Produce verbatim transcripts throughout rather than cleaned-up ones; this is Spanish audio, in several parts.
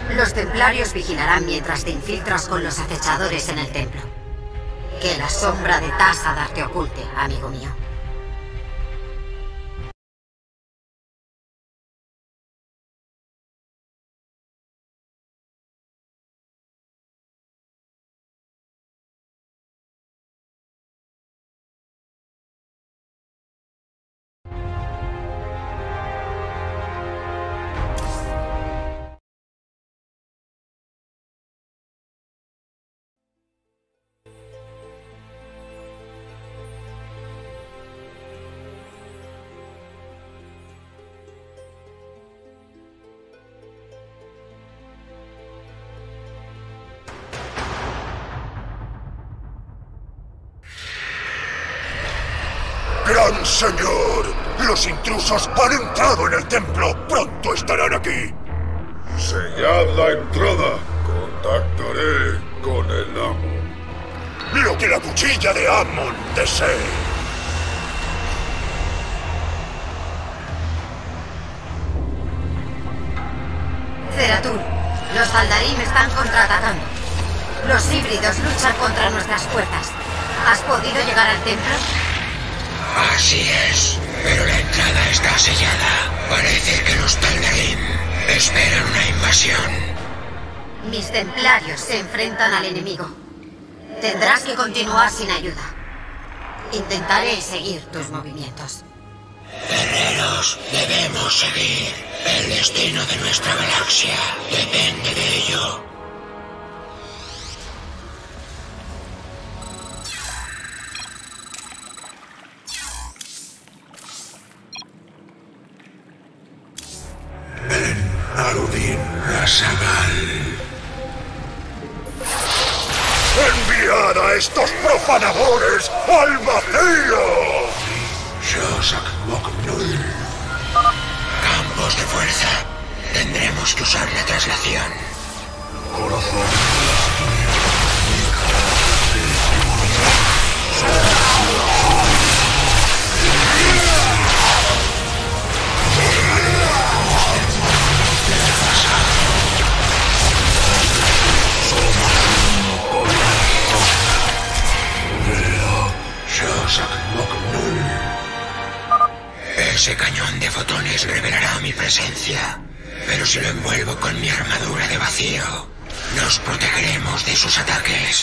Los templarios vigilarán mientras te infiltras con los acechadores en el templo. Que la sombra de Tassadar te oculte, amigo mío. ¡Gran señor! ¡Los intrusos han entrado en el templo! ¡Pronto estarán aquí! Sellad la entrada. Contactaré con el amo. ¡Lo que la cuchilla de Ammon desee! Zeratul, los Zaldarim están contraatacando. Los híbridos luchan contra nuestras puertas. ¿Has podido llegar al templo? Así es, pero la entrada está sellada. Parece que los Zaldarim esperan una invasión. Mis templarios se enfrentan al enemigo. Tendrás que continuar sin ayuda. Intentaré seguir tus movimientos. Guerreros, debemos seguir. El destino de nuestra galaxia depende de ello. Aludin Rasagal. ¡Enviad a estos profanadores al vacío! Shosak Moknul. Campos de fuerza. Tendremos que usar la traslación. Ese cañón de fotones revelará mi presencia, pero si lo envuelvo con mi armadura de vacío, nos protegeremos de sus ataques.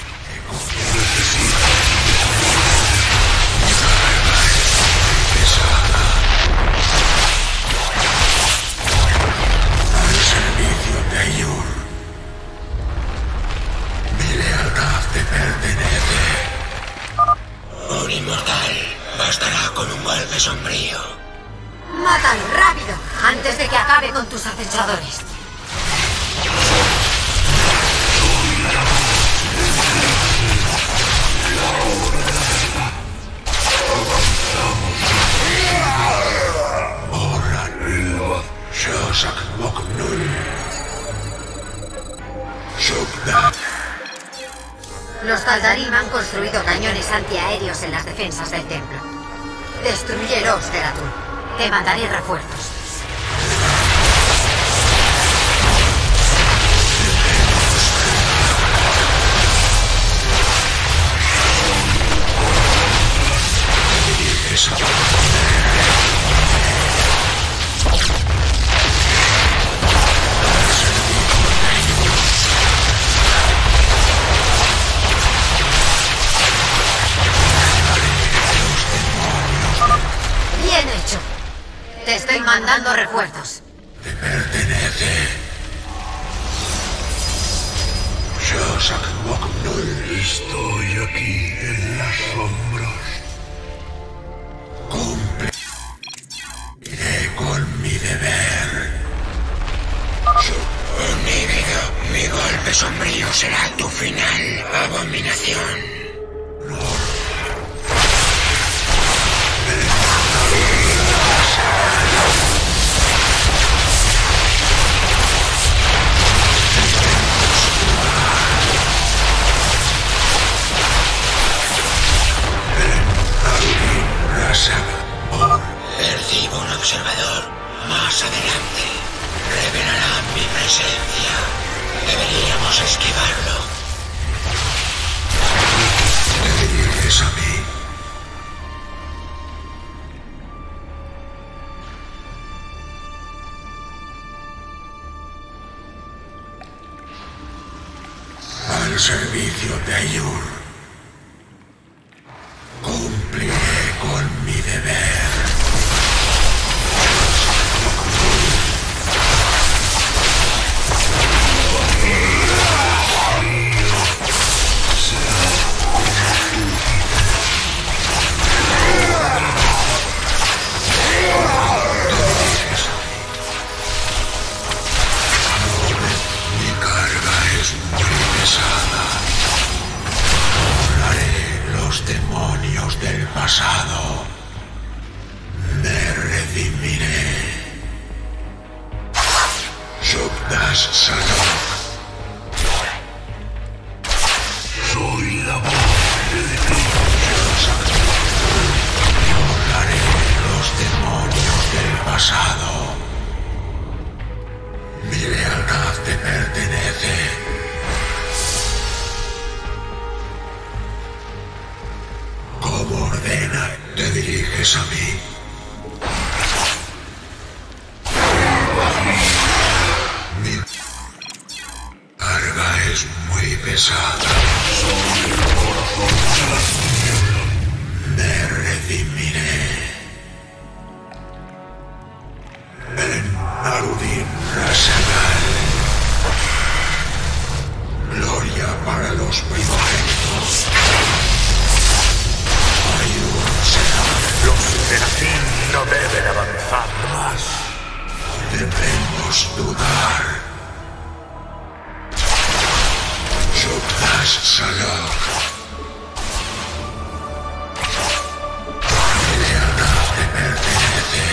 Al servicio de Yur. Mi lealtad te pertenece. Un inmortal bastará con un golpe sombrío. ¡Mátalo rápido! Antes de que acabe con tus acechadores. Shosak Moknul. Shukdat. Los Zaldarim han construido cañones antiaéreos en las defensas del templo. Destruyelos, Zeratul. Te mandaré refuerzos. Bien hecho. Te estoy mandando refuerzos. Te pertenece. Shosak Moknul. Estoy aquí en las sombras. Cumpliré con mi deber. Un híbrido. Mi golpe sombrío será tu final, abominación. Percibo un observador. Más adelante revelará mi presencia. del pasado. Me redimiré. Shogdash Salok. Soy la voz de Dios. Borraré los demonios del pasado. Mi lealtad te pertenece. Como ordena, te diriges a mí. Mi carga es muy pesada. Soy el corazón de las tinieblas. Me redimiré. En Narudin Rasagal. Gloria para los primogénitos. Los Serafín no deben avanzar más. Debemos dudar. Shogdash Salok. Mi lealtad te pertenece.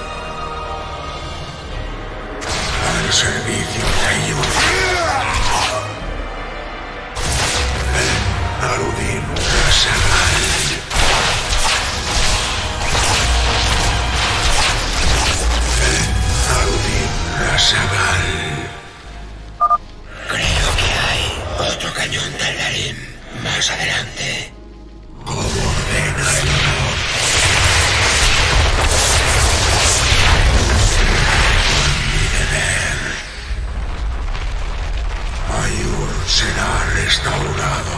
Al servicio de ellos. En Narudin Rasagal. Rasagal. Creo que hay otro cañón Taldarim más adelante. Como ordena el honor. Mi deber. Ayur será restaurado.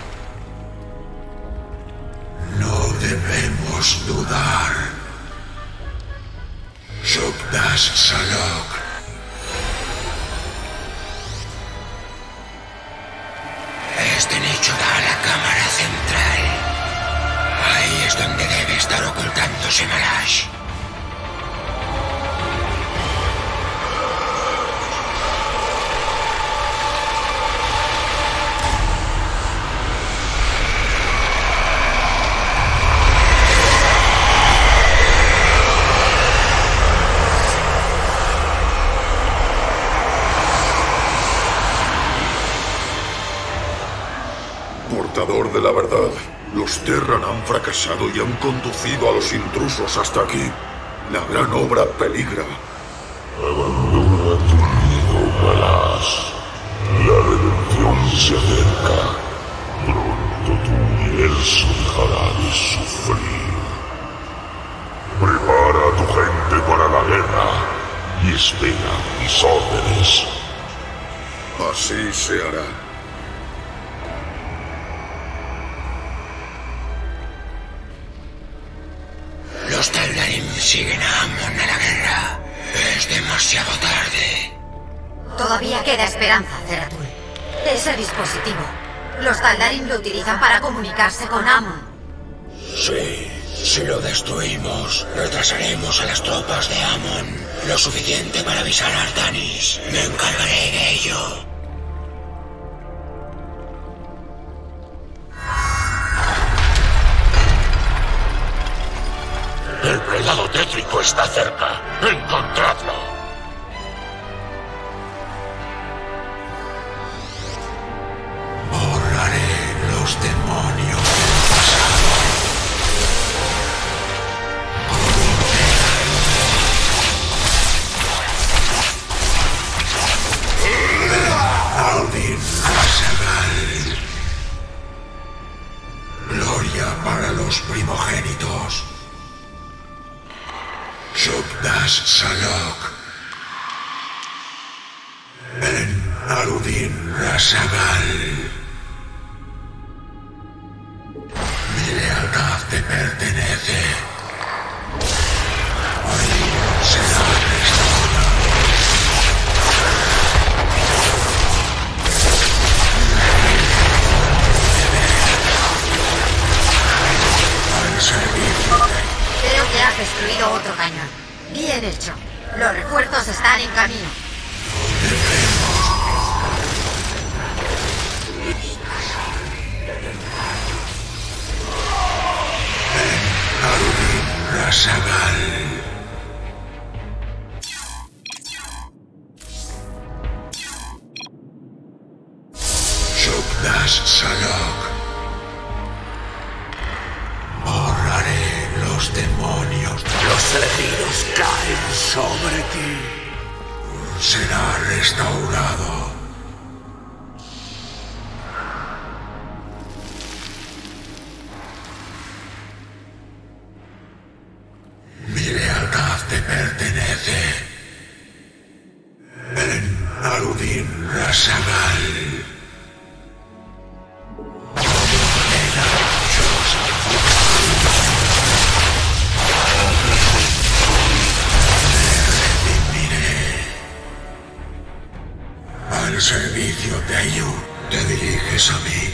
No debemos dudar. Shogdash Salok. Este nicho da a la cámara central. Ahí es donde debe estar ocultándose Marash. Portador de la verdad, los Terran han fracasado y han conducido a los intrusos hasta aquí. La gran obra peligra. Abandona tu nido, Galas. La redención se acerca. Pronto tu universo dejará de sufrir. Prepara a tu gente para la guerra y espera mis órdenes. Así se hará. Los Taldarim siguen a Amon a la guerra. Es demasiado tarde. Todavía queda esperanza, Zeratul. Ese dispositivo. Los Taldarim lo utilizan para comunicarse con Amon. Sí, si lo destruimos, retrasaremos a las tropas de Amon. Lo suficiente para avisar a Artanis. Me encargaré de ello. El prelado tétrico está cerca. ¡Encontradlo! Borraré los demonios del pasado. Narudin Rasagal. Gloria para los primogénitos. Shogdash Salok. En Narudin Rasagal. Mi lealtad te pertenece. Ayur será restaurado. Al servicio de... Creo que has destruido otro cañón. Bien hecho. Los refuerzos están en camino. Rasagal. Shogdas Salok. Borraré los demonios. Los elegidos caen sobre ti. Será restaurado. Mi lealtad te pertenece. En Arudin Rasagal. Al servicio de Ayur, te diriges a mí.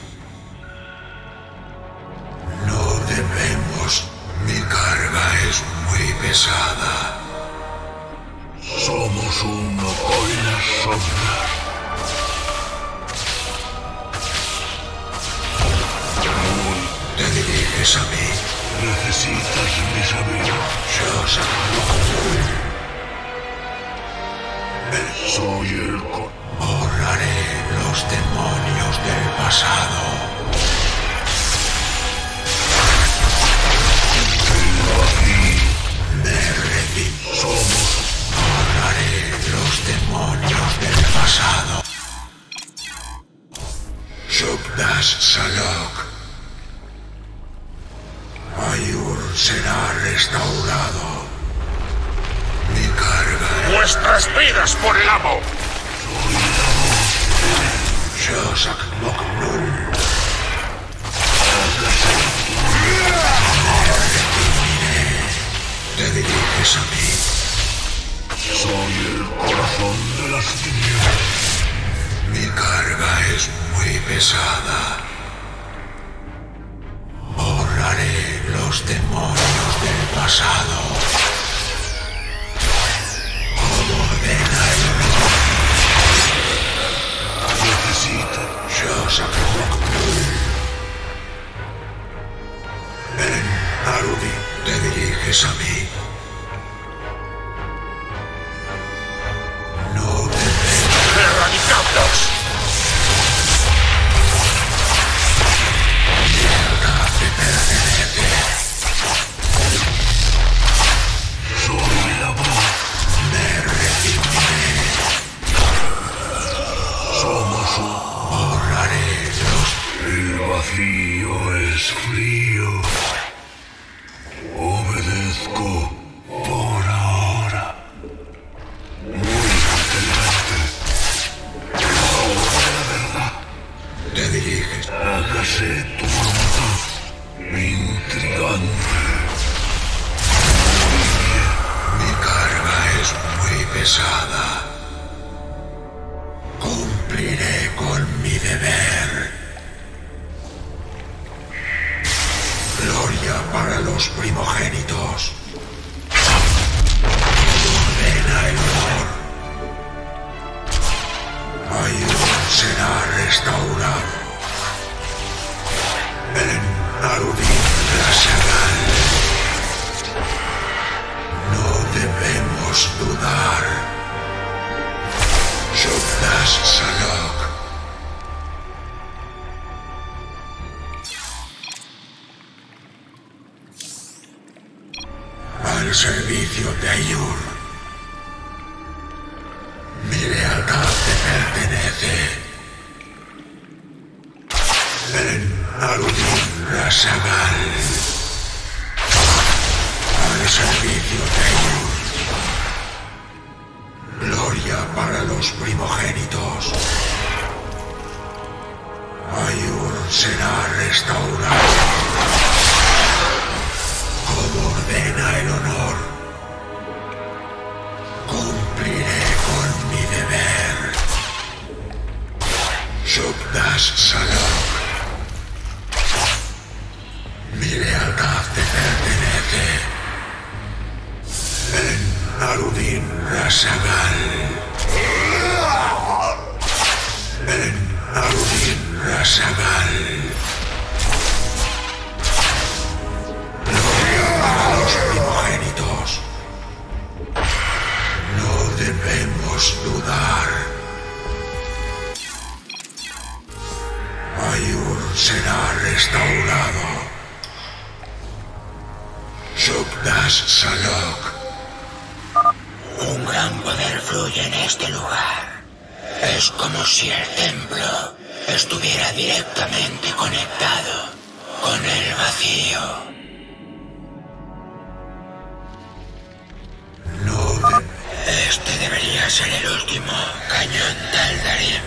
No debemos. Mi carga es muy pesada. Somos uno con las sombras. Te diriges a mí. Necesitas mi saber. Yo Soy el con... borraré los demonios del pasado. Me redimo. Somos... borraré los demonios del pasado. Shogdas Salok. Ayur será restaurado. Mi carga. ¡Vuestras vidas por el amo! Shosak Moknul. Te diriges a mí. Soy el corazón de las tinieblas. Mi carga es muy pesada. Borraré los demonios del pasado. Como ordena el honor. Necesito... Shosak Moknul. En Arudi, te diriges a mí. No debemos. ¡Erradicadlos! Lealtad te pertenece. Soy la voz. Me redimiré. Somos un... Borraré los... El vacío es frío. Obedezco por ahora. Muy inteligente. Ahora la verdad. Te diriges. Hágase tu voluntad. Intrigante. Mi carga es muy pesada. Cumpliré con mi deber. Gloria para los primogénitos. Ordena el honor. Ayur será restaurado. En Arudin Rasagal. No debemos dudar. Shogdas Salok. Al servicio de Ayur. Mi lealtad te pertenece. En Arudin Rasagal. Al servicio de Ayur. Gloria para los primogénitos. Ayur será restaurado. Como ordena el honor. Cumpliré con mi deber. Shogdas Salok. Mi lealtad te pertenece. En Arudin Rasagal. En Arudin Rasagal. Gloria para los restaurado. Shub-Das Salok. Un gran poder fluye en este lugar. Es como si el templo estuviera directamente conectado con el vacío. No de... Este debería ser el último cañón Taldarim.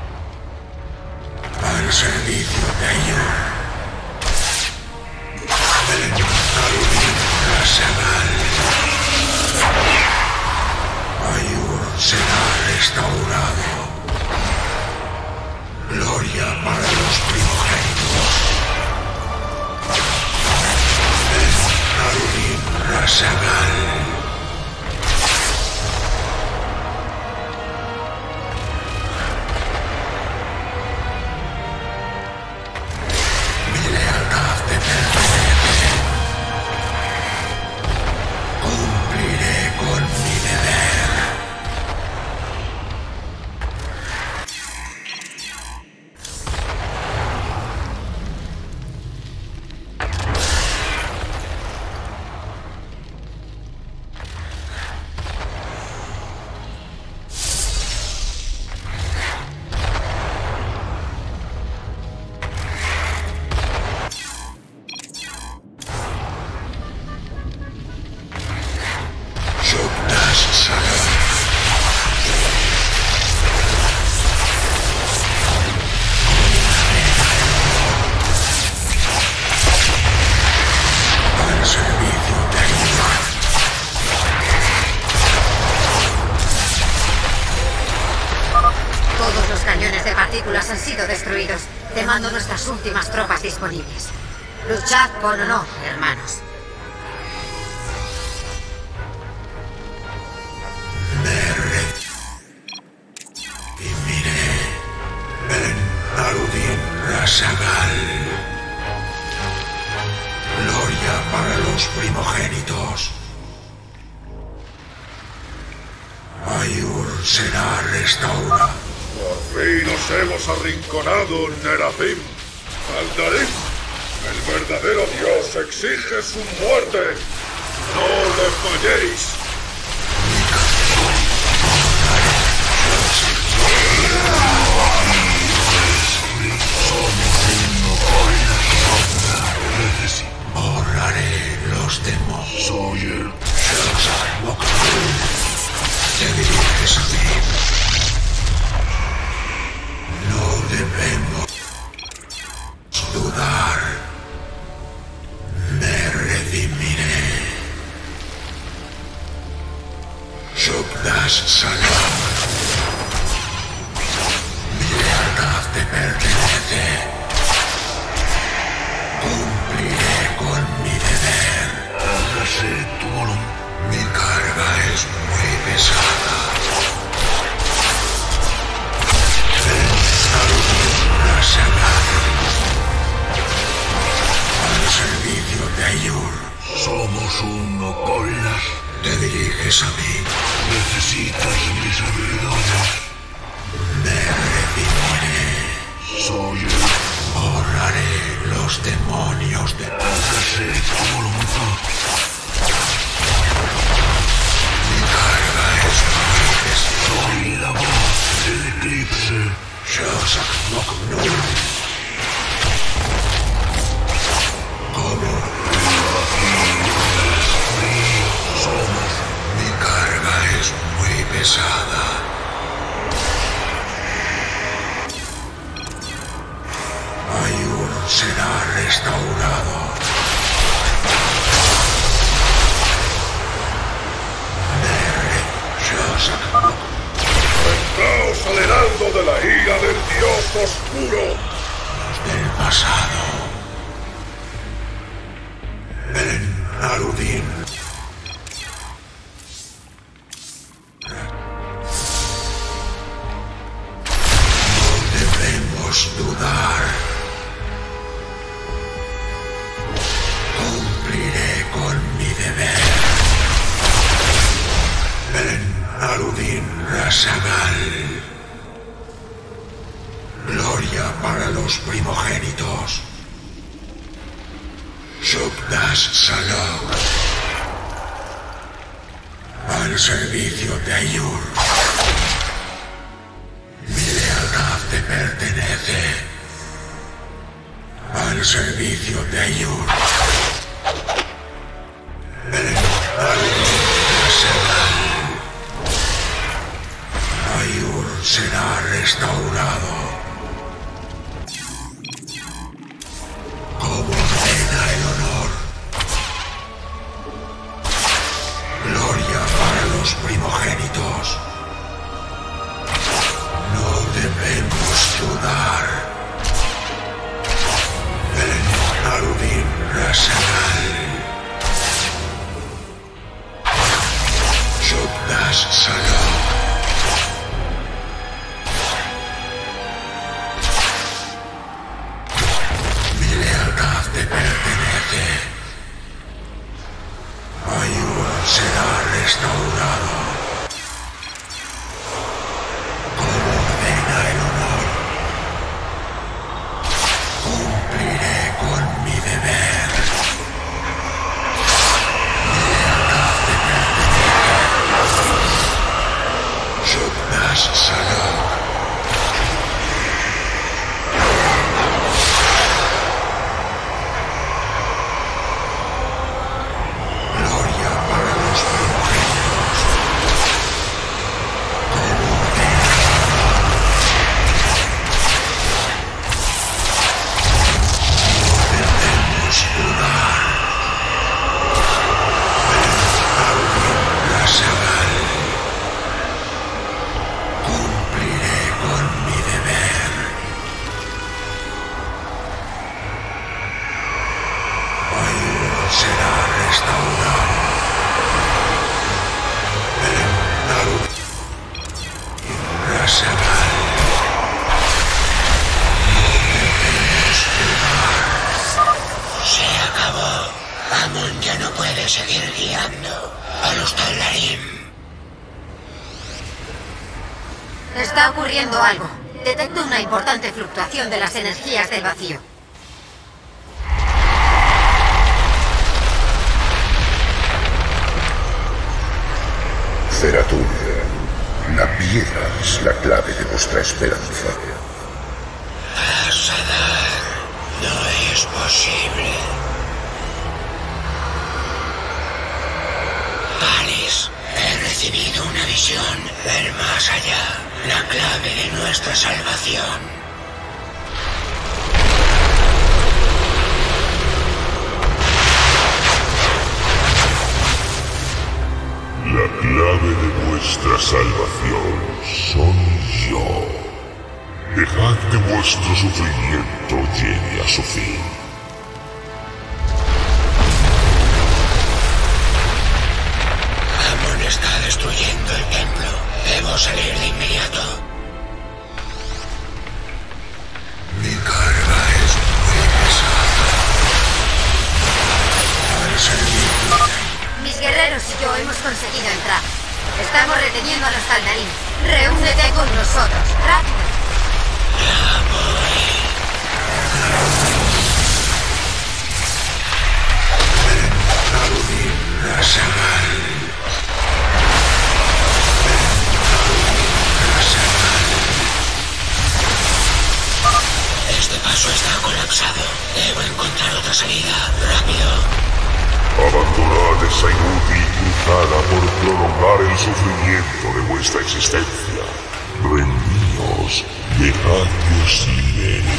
Al servicio de ellos. Ayur será restaurado. Gloria para los primogénitos. Narudim Rasagal. Mi lealtad te pertenece. Cumpliré con mi deber. Shub-Das Salok. Al servicio de ayuda. Todos los cañones de partículas han sido destruidos. Te mando nuestras últimas tropas disponibles. Luchad con honor, hermanos. Y miré en Narudim Rasagal. Gloria para los primogénitos. Ayur será restaurado. Por fin nos hemos arrinconado, Nerafim. Taldarim, el verdadero dios exige su muerte. No le falléis. Borraré los demonios. Soy el Te diriges a mí. No debemos dudar. Me redimiré. Shub-Das Salok. Mi lealtad te pertenece. Cumpliré con mi deber. Hágase tu voluntad. Mi carga es muy pesada. Al servicio de Ayur. Somos uno con las... Te diriges a mí. Necesitas mis habilidades. Me redimiré. Soy el... Borraré los demonios de... Hágase tu voluntad. Mi carga es muy pesada. Soy la voz del eclipse. Shazak Moknul. ¿Cómo? Somos... Mi carga es muy pesada. Ayur será restaurado. Mere Shazak Moknul. Entraos al heraldo de la ira del dios oscuro. Los del pasado. En Narudim. No debemos dudar. Cumpliré con mi deber. En Narudim Rasagal. Gloria para los primogénitos. Shubdas Salok. Al servicio de Ayur. Mi lealtad te pertenece. Al servicio de Ayur. Ayur será restaurado. Como ordena el honor. Gloria para los primogénitos. No debemos dudar. En Arudin Rasagal. Shubdas Salok. Mi lealtad te pertenece. Ayur será restaurado. Como ordena el honor. Cumpliré con mi deber. Mi lealtad te pertenece. Shubdas Salok. Gloria para los primogénitos. Como ordena el honor. No debemos dudar. Arudin Rasagal. Cumpliré con mi deber. Ayur será restaurado. En Arudin Rasagal. No debemos dudar. Se acabó. Amon ya no puede seguir guiando a los Taldarim. Está ocurriendo algo. Detecto una importante fluctuación de las energías del vacío. Zeratul, la piedra es la clave de vuestra esperanza. Asadar, no es posible. Alice, he recibido una visión del más allá, la clave de nuestra salvación. La clave de vuestra salvación soy yo. Dejad que vuestro sufrimiento llegue a su fin. Amon está destruyendo el templo. Debo salir de inmediato. Mi carga es muy pesada. Al servicio. Mis guerreros y yo hemos conseguido entrar. Estamos reteniendo a los Taldarim. Reúnete con nosotros. ¡Rápido! Arudin Rasagal. Este paso está colapsado. Debo encontrar otra salida. ¡Rápido! Abandonad esa inútil cruzada por prolongar el sufrimiento de vuestra existencia. Rendíos, dejad que os libere.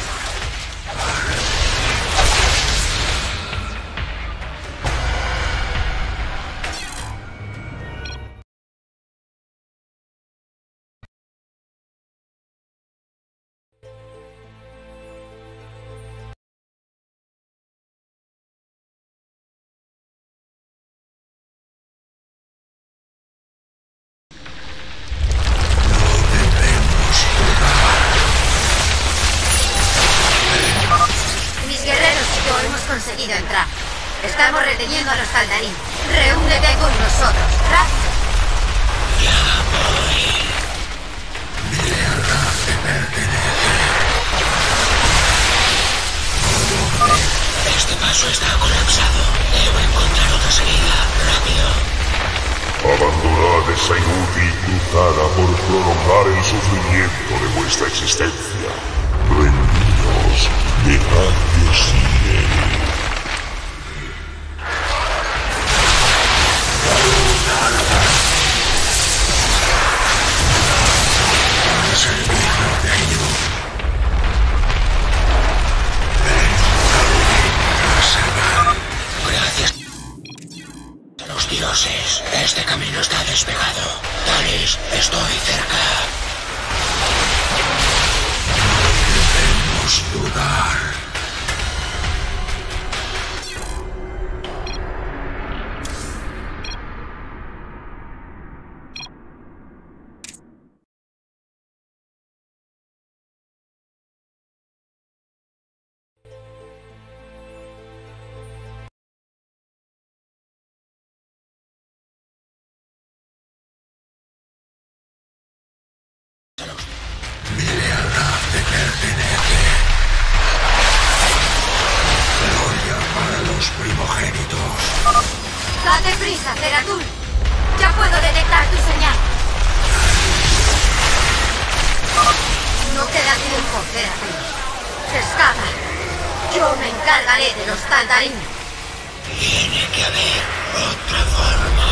conseguido entrar. Estamos reteniendo a los Taldarim. Reúnete con nosotros. ¡Rápido! Ya voy. Mi lealtad te pertenece. Este paso paso está colapsado. Debo encontrar otra salida. Rápido. Abandonad esa inútil cruzada por prolongar el sufrimiento de vuestra existencia. Rendidos, dejad que os sigue. Gracias a los dioses. Este camino está despegado. Talis, estoy cerca. No debemos dudar. Mi lealtad te pertenece. Gloria para los primogénitos. ¡Date prisa, Zeratul! ¡Ya puedo detectar tu señal! No queda tiempo, Zeratul. Escapa. Yo me encargaré de los Taldarim. Tiene que haber otra forma.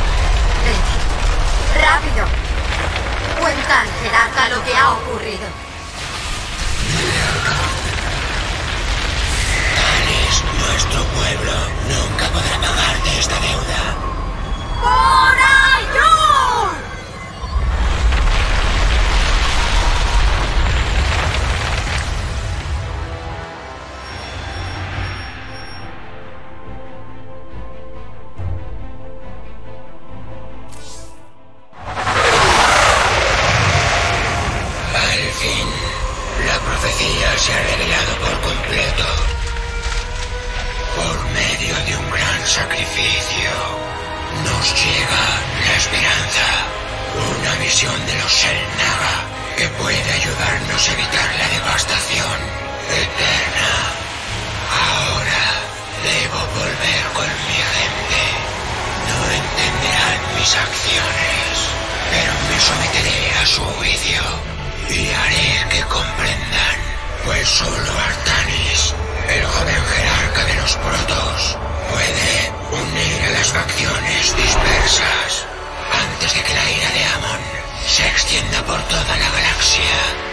Vete. ¡Rápido! Cuenta al jerarca lo que ha ocurrido. Talis, nuestro pueblo nunca podrá pagarte esta deuda. ¡Por ayuda! Se ha revelado por completo. Por medio de un gran sacrificio, nos llega la esperanza. Una visión de los Xel'Naga que puede ayudarnos a evitar la devastación eterna. Ahora debo volver con mi gente. No entenderán mis acciones, pero me someteré a su juicio y haré que comprendan. Pues solo Artanis, el joven jerarca de los protos, puede unir a las facciones dispersas antes de que la ira de Amon se extienda por toda la galaxia.